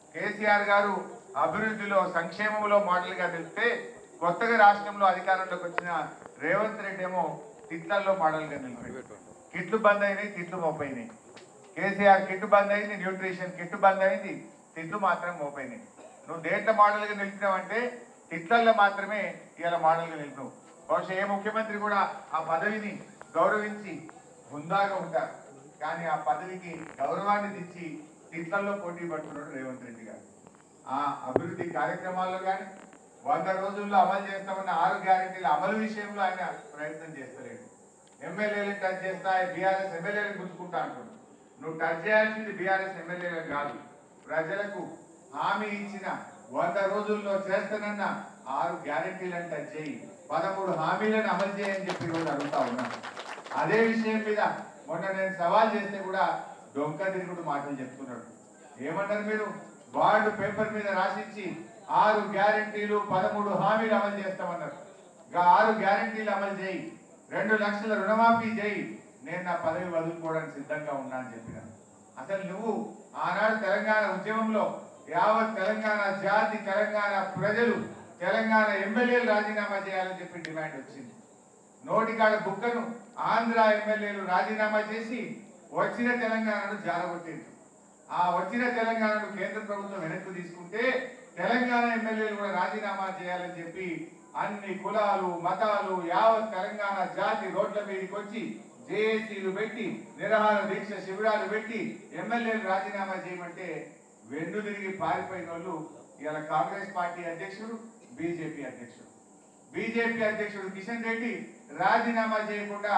కేసీఆర్ గారు అభివృద్ధిలో సంక్షేమంలో మోడల్గా నిలిస్తే కొత్తగా రాష్ట్రంలో అధికారంలోకి వచ్చిన రేవంత్ రెడ్డి ఏమో తిట్లల్లో మోడల్గా నిలిపాడు. కిట్లు బంద్ అయినాయి, తిట్లు మోపైనాయి. కేసీఆర్ కిట్టు బంద్ అయింది, న్యూట్రిషన్ కిట్టు బంద్ అయింది, తిట్లు మాత్రం మోపైనాయి. నువ్వు దేంట్లో మోడల్గా నిలిపినావంటే తిట్లల్లో మాత్రమే ఇలా మోడల్గా నిలిపినావు. బహుశా ఏ ముఖ్యమంత్రి కూడా ఆ పదవిని గౌరవించి హుందాగా ఉంటారు, కానీ ఆ పదవికి గౌరవాన్ని తెచ్చి తిట్లల్లో పోటీ పడుతున్నాడు రేవంత్ రెడ్డి గారు. ఆ అభివృద్ధి కార్యక్రమాల్లో కానీ 100 రోజుల్లో అమలు చేస్తామన్న 6 గ్యారెంటీల అమలు విషయంలో ఆయన ప్రయత్నం చేస్తలేడు. ఎమ్మెల్యేలు టచ్ చేస్తా, బీఆర్ఎస్ ఎమ్మెల్యేలు గుంజుకుంటా అంటున్నాడు. నువ్వు టచ్ చేయాల్సింది బీఆర్ఎస్ ఎమ్మెల్యేలు కాదు, ప్రజలకు హామీ ఇచ్చిన 100 రోజుల్లో చేస్తానన్న 6 గ్యారెంటీలను టచ్ చేయి, 13 హామీలను అమలు చేయని చెప్పి ఈరోజు అడుగుతా ఉన్నాను. అదే విషయం మీద మొన్న నేను సవాల్ చేస్తే కూడా డొంక తిరుగుడు మాటలు చెప్తున్నాడు. ఏమన్నారు మీరు? వార్డు పేపర్ మీద రాసిచ్చి 6 గ్యారెంటీలు 13 హామీలు అమలు చేస్తామన్నారు. ఇంకా 6 గ్యారెంటీలు అమలు చేయి, 2 లక్షల రుణమాఫీ చేయి, నేను నా పదవి వదులుకోవడానికి సిద్ధంగా ఉన్నా అని చెప్పినాను. అసలు నువ్వు ఆనాడు తెలంగాణ ఉద్యమంలో యావత్ తెలంగాణ జాతి, తెలంగాణ ప్రజలు, తెలంగాణ ఎమ్మెల్యేలు రాజీనామా చేయాలని చెప్పి డిమాండ్ వచ్చింది. నోటికాడ బుక్కను ఆంధ్ర ఎమ్మెల్యేలు రాజీనామా చేసి వచ్చిన తెలంగాణను జారగొట్టింది. ఆ వచ్చిన తెలంగాణను కేంద్ర ప్రభుత్వం వెనక్కి తీసుకుంటే తెలంగాణ ఎమ్మెల్యేలు కూడా రాజీనామా చేయాలని చెప్పి అన్ని కులాలు, మతాలు, యావత్ తెలంగాణ జాతి రోడ్ల మీదకి వచ్చి జేఏసీలు పెట్టి, నిరాహార దీక్ష శిబిరాలు పెట్టి ఎమ్మెల్యేలు రాజీనామా చేయమంటే వెన్ను తిరిగి పారిపోయిన వాళ్ళు ఇలా కాంగ్రెస్ పార్టీ అధ్యక్షుడు, బీజేపీ అధ్యక్షుడు. బీజేపీ అధ్యక్షుడు కిషన్ రెడ్డి రాజీనామా చేయకుండా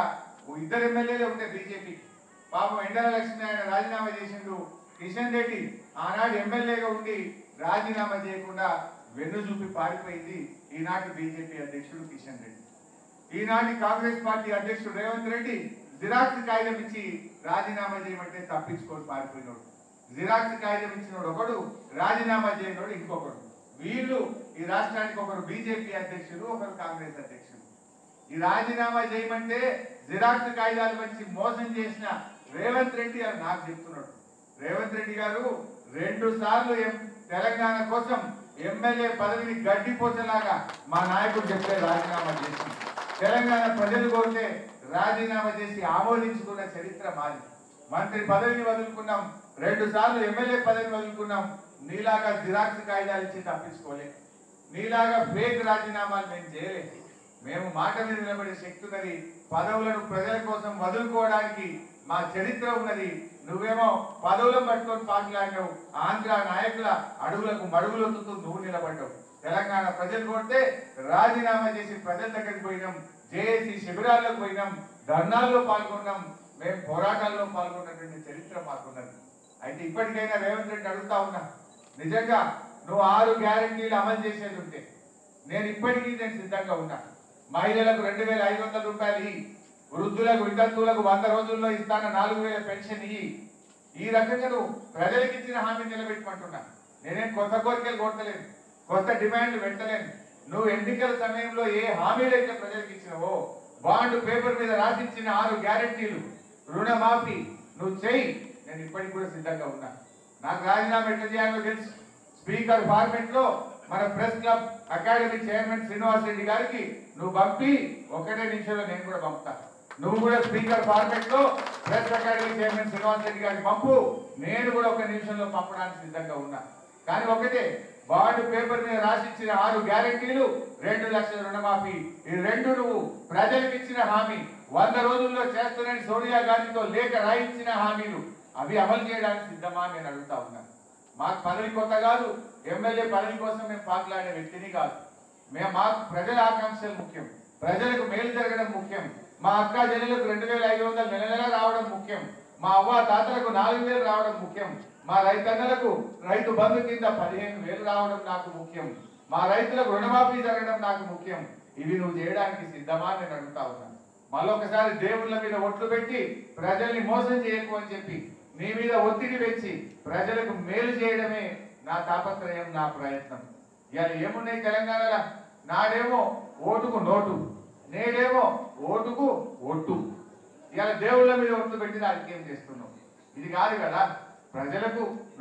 2 ఎమ్మెల్యేలు ఉంటే బీజేపీ పాపం ఎండల లక్ష్మి ఆయన రాజీనామా చేసిండు. కిషన్ రెడ్డి ఆనాడు ఎమ్మెల్యేగా ఉండి రాజీనామా చేయకుండా వెన్ను చూపి పారిపోయింది ఈనాటి బీజేపీ అధ్యక్షుడు కిషన్ రెడ్డి. ఈనాటి కాంగ్రెస్ పార్టీ అధ్యక్షుడు రేవంత్ రెడ్డి జిరాక్స్ కాగితం ఇచ్చి రాజీనామా చేయమంటే తప్పించుకొని పారిపోయినోడు. జిరాక్స్ కాగితం ఇచ్చినోడు ఒకడు, రాజీనామా చేయనోడు ఇంకొకడు. వీళ్ళు ఈ రాష్ట్రానికి ఒకరు బీజేపీ అధ్యక్షుడు, ఒకరు కాంగ్రెస్ అధ్యక్షుడు. ఈ రాజీనామా చేయమంటే జిరాక్స్ కాగితాలు వచ్చి మోసం చేసిన రేవంత్ రెడ్డి అని నాకు చెప్తున్నాడు. రేవంత్ రెడ్డి గారు 2 సార్లు తెలంగాణ కోసం ఎమ్మెల్యే పదవిని గడ్డిపోసేలాగా మా నాయకుడు చెప్తే రాజీనామా చేసి, తెలంగాణ ప్రజలు కోరితే రాజీనామా చేసి ఆమోదించుకున్న చరిత్ర మాది. మంత్రి పదవిని వదులుకున్నాం, 2 సార్లు ఎమ్మెల్యే పదవిని వదులుకున్నాం. నీలాగా జిరాక్స్ కాగితాలు ఇచ్చి తప్పించుకోలే, నీలాగా ఫేక్ రాజీనామాలు మేము చేయలే. మేము మాట మీద నిలబడే శక్తి ఉన్నది, పదవులను ప్రజల కోసం వదులుకోవడానికి మా చరిత్ర ఉన్నది. నువ్వేమో పదవులను పట్టుకొని పాటలాడినావు, ఆంధ్ర నాయకుల అడుగులకు మడుగులొత్తుతూ నువ్వు నిలబడ్డావు. తెలంగాణ ప్రజలు కొడితే రాజీనామా చేసి ప్రజల దగ్గరికి పోయినాం, జేఏసీ శిబిరాల్లోకి పోయినాం, ధర్నాల్లో పాల్గొన్నాం, మేము పోరాటాల్లో పాల్గొన్నటువంటి చరిత్ర మాకున్నది. అయితే ఇప్పటికైనా రేవంత్ రెడ్డి అడుగుతా ఉన్నా, నిజంగా నువ్వు 6 గ్యారెంటీలు అమలు చేసేది ఉంటే నేను ఇప్పటికీ సిద్ధంగా ఉన్నా. మహిళలకు 2500 రూపాయలు ఇయ్యి, వృద్ధులకు వితంతువులకు 100 రోజుల్లో ఇస్తాన 4000 పెన్షన్ ఇయ్యి. ఈ రకంగా నువ్వు ప్రజలకు ఇచ్చిన హామీ నిలబెట్టుకుంటున్నా. నేనేం కొత్త కోరికలు కొట్టలేను, కొత్త డిమాండ్లు పెట్టలేను. నువ్వు ఎన్నికల సమయంలో ఏ హామీలు అయితే ప్రజలకు ఇచ్చినావో, బాండ్ పేపర్ మీద రాసిచ్చిన 6 గ్యారెంటీలు, రుణమాఫీ నువ్వు చెయ్యి. నేను ఇప్పటికి కూడా సిద్ధంగా ఉన్నా. నాకు రాజీనామా ఎట్లా చేయాలో తెలుసు. స్పీకర్ ఫార్మెట్ లో మన press club academy chairman Srinivas Reddy గారికి నువ్వు పంపి 1 నిమిషంలో నేను కూడా పంపుతా. నువ్వు కూడా స్పీకర్ ఫార్మెట్ లో press academy chairman Srinivas Reddy గారికి పంపు, నేను కూడా 1 నిమిషంలో పంపడానికి సిద్ధంగా ఉన్నా. కానీ ఒకటే, బాండ్ పేపర్ మీద రాసిచ్చిన 6 గ్యారెంటీలు, 2 లక్షల రుణమాఫీ, ఈ 2 నువ్వు ప్రజలకు ఇచ్చిన హామీ, 100 రోజుల్లో చేస్తానని సోనియా గాంధీతో లేఖ రాయించిన హామీలు, అవి అమలు చేయడానికి సిద్ధమా నేను అడుగుతా ఉన్నాను. మాకు పదవి కొత్త కాదు, ఎమ్మెల్యే పదవి కోసం మేము పాకులాడే వ్యక్తిని కాదు. మాకు ప్రజల ఆకాంక్షలు ముఖ్యం, ప్రజలకు మేలు జరగడం ముఖ్యం. మా అక్క చెల్లెలకు 2500 నెల నెల రావడం ముఖ్యం. మా అవ్వ తాతలకు 4000 రావడం ముఖ్యం. మా రైతన్నలకు రైతు బంధు కింద 15000 రావడం నాకు ముఖ్యం. మా రైతులకు రుణమాఫీ జరగడం నాకు ముఖ్యం. ఇవి నువ్వు చేయడానికి సిద్ధమా నేను అడుగుతా ఉన్నాను. మళ్ళొకసారి దేవుళ్ళ మీద ఒట్లు పెట్టి ప్రజల్ని మోసం చేయకు అని చెప్పి నీ మీద ఒత్తిడి పెంచి ప్రజలకు మేలు చేయడమే నా తాపత్రయం, నా ప్రయత్నం. ఇవాళ ఏమున్నాయి తెలంగాణలో? నాడేమో ఓటుకు నోటు, నేడేమో ఓటుకు ఒట్టు. ఇవాళ దేవుళ్ళ మీద ఒట్టు పెట్టి రాజకీయం చేస్తున్నావు. ఇది కాదు కదా. ప్రజలకు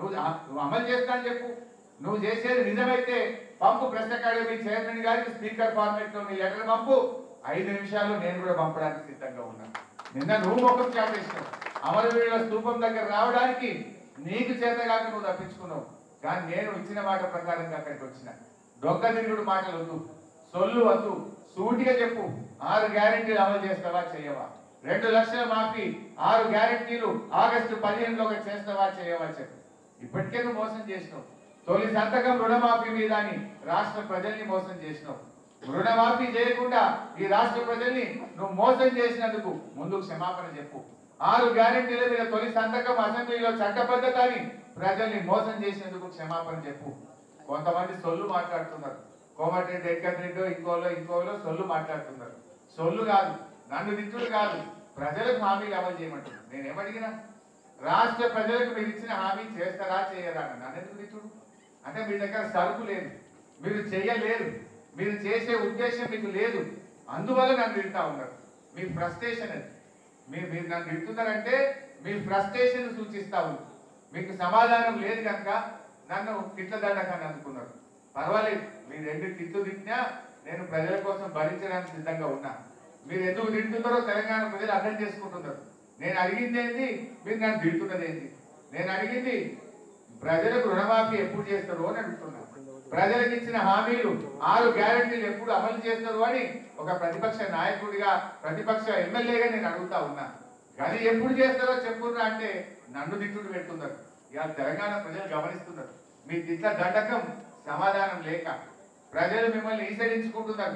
నువ్వు అమలు చేస్తా అని చెప్పు. నువ్వు చేసేది నిజమైతే పంపు ప్రెస్ అకాడమీ చైర్మన్ గారికి స్పీకర్ ఫార్మేట్ లో నీ లెటర్ పంపు. 5 నిమిషాల్లో నేను కూడా పంపడానికి సిద్ధంగా ఉన్నాను. నిన్న నువ్వు ముఖం చాటేసినావు. అమరవీరుల స్తూపం దగ్గర రావడానికి నీకు చేతగాక నువ్వు తప్పించుకున్నావు. కానీ నేను ఇచ్చిన మాట ప్రకారంగా అక్కడికి వచ్చిన. దొంగదిరుగుడు మాటలు వద్దు, సొల్లు వద్దు, సూటిగా చెప్పు. 6 గ్యారెంటీలు అమలు చేస్తావా చేయవా? 2 లక్షల మాఫీ 6 గ్యారెంటీలు ఆగస్టు 15లోగా చేస్తావా చేయవా చెప్పు. ఇప్పటికే నువ్వు మోసం చేసినావు. తొలి సంతకం రుణమాఫీ మీద అని రాష్ట్ర ప్రజల్ని మోసం చేసినావు. రుణమాఫీ చేయకుండా ఈ రాష్ట్ర ప్రజల్ని నువ్వు మోసం చేసినందుకు ముందు క్షమాపణ చెప్పు. 6 గ్యారెంటీల మీద తొలి సంతకం అసెంబ్లీలో చట్టబద్ధత అని ప్రజల్ని మోసం చేసినందుకు క్షమాపణ చెప్పు. కొంతమంది సొల్లు మాట్లాడుతున్నారు. కోమటిరెడ్డి వెంకటరెడ్డి ఇంకోలో సొల్లు మాట్లాడుతున్నారు. సొల్లు కాదు, నన్ను తిట్టుడు కాదు, ప్రజలకు హామీలు అమలు చేయమంటున్నారు. నేనేమడిగినా రాష్ట్ర ప్రజలకు మీరు ఇచ్చిన హామీ చేస్తారా చేయరా? నన్ను ఎందుకు తిట్టుడు? అంటే మీ దగ్గర సరుకు లేదు, మీరు చేయలేరు, మీరు చేసే ఉద్దేశం మీకు లేదు, అందువల్ల నన్ను తింటా ఉన్నారు. మీ ఫ్రస్ట్రేషన్ అది. మీరు నన్ను తింటున్నారంటే మీ ఫ్రస్ట్రేషన్ సూచిస్తా ఉంది. మీకు సమాధానం లేదు కనుక నన్ను తిట్ల దండకాన్ని అందుకున్నారు. పర్వాలేదు, మీరు 2 తిట్లు తిట్టినా నేను ప్రజల కోసం భరించడానికి సిద్ధంగా ఉన్నా. మీరు ఎందుకు తింటున్నారో తెలంగాణ ప్రజలు అర్థం చేసుకుంటున్నారు. నేను అడిగింది ఏంటి, మీరు నన్ను తింటున్నది ఏంటి? నేను అడిగింది ప్రజలకు రుణమాఫీ ఎప్పుడు చేస్తారు అని అడుగుతున్నా. ప్రజలకు ఇచ్చిన హామీలు 6 గ్యారెంటీలు ఎప్పుడు అమలు చేస్తారు అని ఒక ప్రతిపక్ష నాయకుడిగా, ప్రతిపక్ష ఎమ్మెల్యేగా నేను అడుగుతా ఉన్నా. కానీ ఎప్పుడు చేస్తారో చెప్పున్నా అంటే నన్ను తిట్టుడు పెడుతున్నారు. ఇవాళ తెలంగాణ ప్రజలు గమనిస్తున్నారు. మీ తిట్ల దండకం సమాధానం లేక ప్రజలు మిమ్మల్ని ఈసడించుకుంటున్నారు.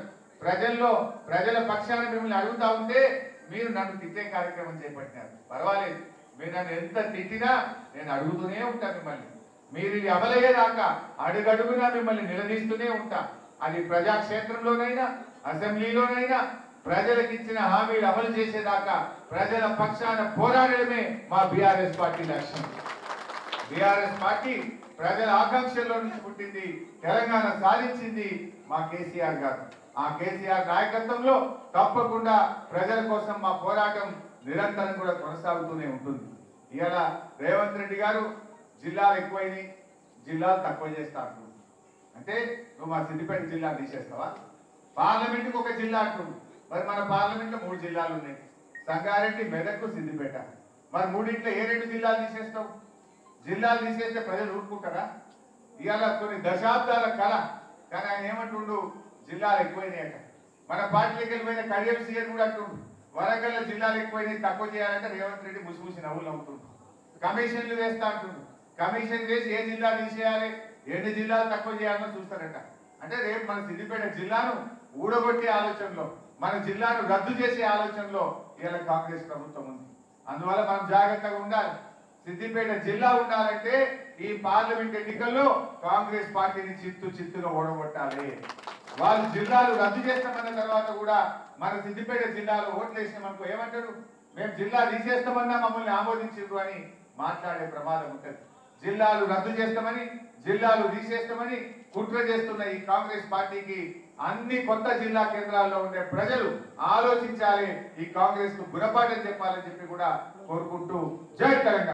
ప్రజల పక్షాన మిమ్మల్ని అడుగుతా ఉంటే మీరు నన్ను తిట్టే కార్యక్రమం చేపట్టినారు. పర్వాలేదు, మీరు నన్ను ఎంత తిట్టినా నేను అడుగుతూనే ఉంటాను మిమ్మల్ని. మీరు ఇది అమలయ్యేదాకా అడుగడుగునా మిమ్మల్ని నిలదీస్తూనే ఉంటా. అది ప్రజాక్షేత్రంలోనైనా అసెంబ్లీలోనైనా ప్రజలకు ఇచ్చిన హామీలు అమలు చేసేదాకా ప్రజల పక్షాన పోరాడడమే మా బీఆర్ఎస్ పార్టీ లక్ష్యం. బీఆర్ఎస్ పార్టీ ప్రజల ఆకాంక్షల్లో నుంచి పుట్టింది, తెలంగాణ సాధించింది మా కేసీఆర్ గారు. ఆ కేసీఆర్ నాయకత్వంలో తప్పకుండా ప్రజల కోసం మా పోరాటం నిరంతరం కూడా కొనసాగుతూనే ఉంటుంది. ఇవాళ రేవంత్ రెడ్డి గారు జిల్లాలు ఎక్కువైనాయి, జిల్లాలు తక్కువ చేస్తా అంటుంది. అంటే నువ్వు మా సిద్దిపేట జిల్లా తీసేస్తావా? పార్లమెంటుకు ఒక జిల్లా అంటుంది. మరి మన పార్లమెంట్లో 3 జిల్లాలు ఉన్నాయి, సంగారెడ్డి, మెదక్, సిద్దిపేట. మరి 3 ఏ 2 జిల్లాలు తీసేస్తావు? జిల్లాలు తీసేస్తే ప్రజలు ఊరుకుంటారా? ఇవాళ కొన్ని దశాబ్దాల కళ. కానీ ఆయన ఏమంటుండు, జిల్లాలు ఎక్కువైనాయట. మన పార్టీలకు వెళ్ళిపోయిన కడియం సీఎం కూడా అంటుండు, వరంగల్ జిల్లాలు ఎక్కువైనాయి, తక్కువ చేయాలంటే రేవంత్ రెడ్డి ముసి నవ్వులు నవ్వుతుండు. కమిషన్లు వేస్తా అంటుండు. కమిషన్ వేసి ఏ జిల్లా తీసేయాలి, ఎన్ని జిల్లాలు తక్కువ చేయాలని చూస్తారట. అంటే రేపు మన సిద్దిపేట జిల్లాను ఊడగొట్టే ఆలోచనలో, మన జిల్లాను రద్దు చేసే ఆలోచనలో ఇలా కాంగ్రెస్ ప్రభుత్వం ఉంది. అందువల్ల మనం జాగ్రత్తగా ఉండాలి. సిద్దిపేట జిల్లా ఉండాలంటే ఈ పార్లమెంట్ ఎన్నికల్లో కాంగ్రెస్ పార్టీని చిత్తుగా ఓడగొట్టాలి. వాళ్ళు జిల్లాలు రద్దు చేస్తామన్న తర్వాత కూడా మన సిద్దిపేట జిల్లాలో ఓట్లు వేసినామనుకో ఏమంటారు, మేము జిల్లా తీసేస్తామన్నా మమ్మల్ని ఆమోదించారు అని మాట్లాడే ప్రమాదం ఉంటుంది. జిల్లాలు రద్దు చేస్తామని, జిల్లాలు తీసేస్తామని కుట్ర చేస్తున్న ఈ కాంగ్రెస్ పార్టీకి అన్ని కొత్త జిల్లా కేంద్రాల్లో ఉండే ప్రజలు ఆలోచించాలి. ఈ కాంగ్రెస్ కు గుణపాఠం చెప్పాలని చెప్పి కూడా కోరుకుంటూ జై తెలంగాణ.